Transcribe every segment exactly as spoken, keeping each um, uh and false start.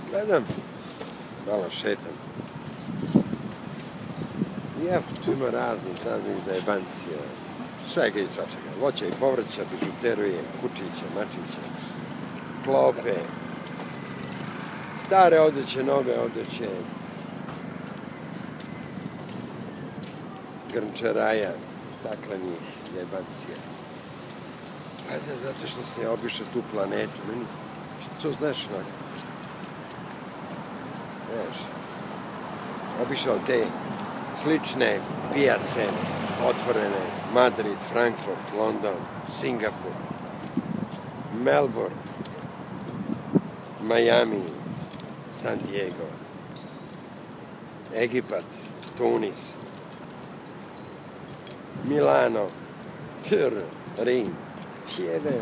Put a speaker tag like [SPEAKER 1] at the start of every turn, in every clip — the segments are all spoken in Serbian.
[SPEAKER 1] Gledam, malo šetam. I evo, tu ima raznih, raznih zajebancija. Svega i svačega. Voća i povrća, bižuteruje, kučića, mačića, klope, stare odeće, nove odeće, grnčaraja, staklenih jebancija. Valjda zato što sam ja obišao tu planetu. Meni, to znaš onako. Znaš, obišao te slične pijace, otvorene, Madrid, Frankfurt, London, Singapur, Melbourne, Miami, San Diego, Egipat, Tunis, Milano, Tr, Rim, Tjeve,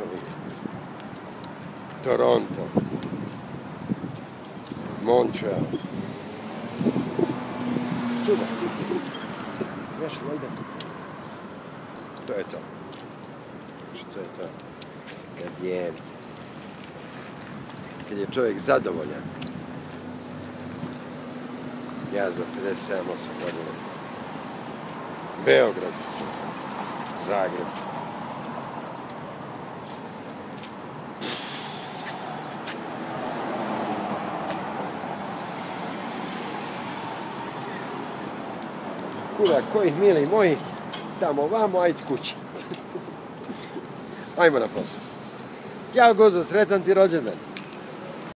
[SPEAKER 1] Toronto, Montreal. Čuda. Znaš, valjda. To je to. Što je to? Kad je... Kad je čovjek zadovoljan. Ja za pedeset sedam osam godina. Beograd. Zagreb. Kuda, kojih mili moji, tamo vamo, ajde kući. Ajmo na posao. Ćao Gozo, sretan ti rođendan.